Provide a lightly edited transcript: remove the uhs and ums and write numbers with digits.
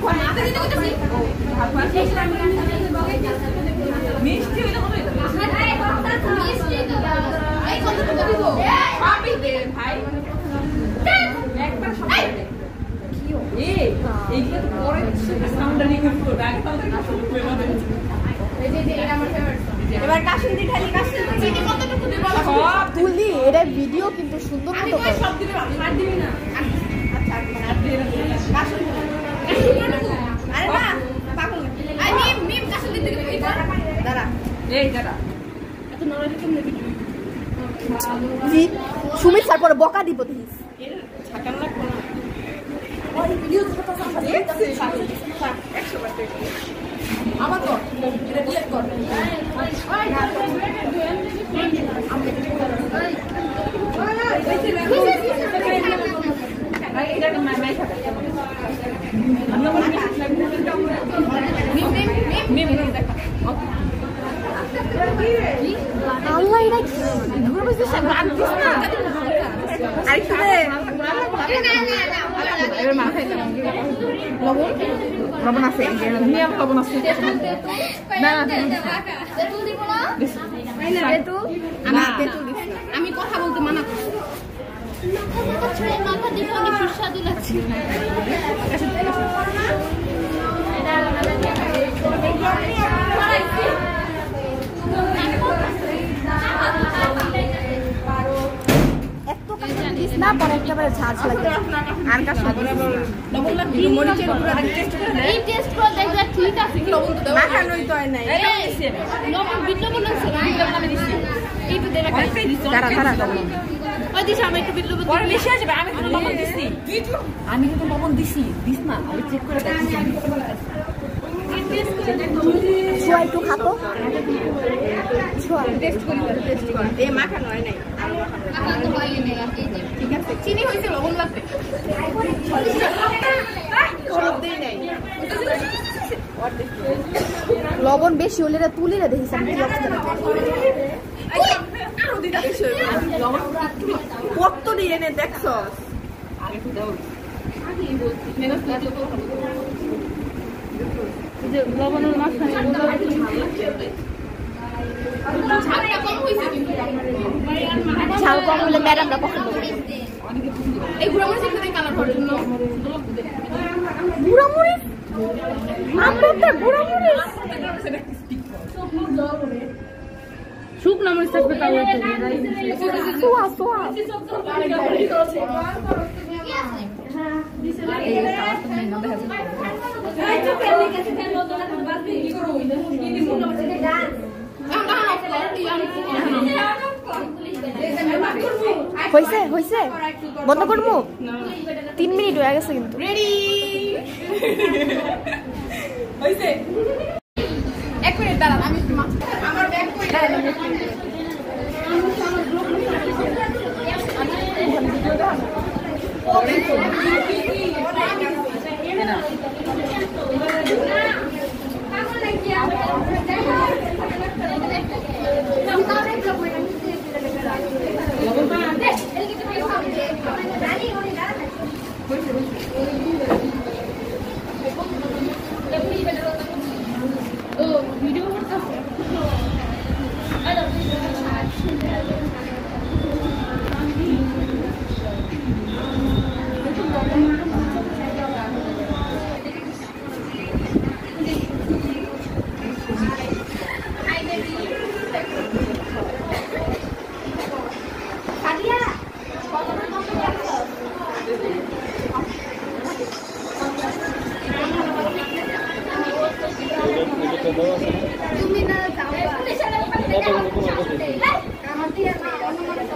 মিষ্টি হইলে কত হইলো মিষ্টি এই কতটুকু দিব পাবি দে ভাই একবার সবাই দে কিও এইগুলো তো পরে সাউন্ডটা নিয়ে করব আগে তাহলে কাশি করে না এই যে এটা আমার ফেভারিট এবার কাশিন্দি খালি কাশিন্দি চিনি কতটুকু দিব সব তুলি এটা ভিডিও কিন্তু সুন্দর মতো করে সব দিবি আর দিবি না আচ্ছা আর দিবি কাশিন্দি আরে না পাগল আই মিম কাশিন্দি দিবি দাঁড়া এই দাঁড়া এত নরমালি কেমনে দিবি জি সুমিত স্যার পরে বকা দিব দিস এর ছাকান লাগবে না ওই ভিডিও কথা কথা দেখছিস 100 বার আমার তো এটা ডিলিট কর আল্লাহ এটা ঘুরে বসে রাত দিস না আরেকটু দে এবার মাথায় লবণ লবণ আছে নিয়ম লবণ আছে না তেঁতুল দিব না তেঁতুল না তেঁতুল দিস না আমি কথা বলতে মানা করছি মাথা দেখে অনেক সুস্বাদু লাগছে না পরে একেবারে ঝাঁঝ লাগবে আর কাজ লবণ লাগবে মরিচের গুঁড়া টেস্ট করে দেখ এই টেস্ট করে দেখলে ঠিক আছে লবণ তো না খানোই তো নাই লবণ বিট লবণ আছে বিট লবণ আমি দিছি এই তো দেবা দাঁড়া দাঁড়া ওই দিছ আমি একটু বিট লবণ পরে মিশে আসবে আমি তো লবণ দিছি আমি কিন্তু লবণ দিছি দিস না আমি চেক করে দেখছি ছোয়া একটু খাতো ছোয়া টেস্ট করি এই মাখানো হয় নাই আরো মাখানো তো হয়ই না ঠিক আছে চিনি হইছে লবণ লাগবে সব দেই নাই লবণ বেশি হলে এটা তুলি রে দেখিস আমি কি অবস্থা আরো দিটা বেশি হইবে লবণ কত দিয়ে নে দেখছস আগে তো দাও আগে বলছি মেনস লাগলো তো যে লবণের মাঝখানে ঝালটা কম হইছে কিন্তু ঝাল কম হলে ম্যাডামরা পছন্দ করে এই গুঁড়া মরিচ একটু কালার করার জন্য গুঁড়া মরিচ আমরা গুঁড়া মরিচ শুকনো মরিচ থাকবে তাও সোয়া সোয়া হইছে হইছে বন্ধ করবো 3 মিনিট হয়ে গেছে কিন্তু রেডি হইছে 1 মিনিট দাঁড়ান আমি আমার ব্যাগ কই তুমি না যাও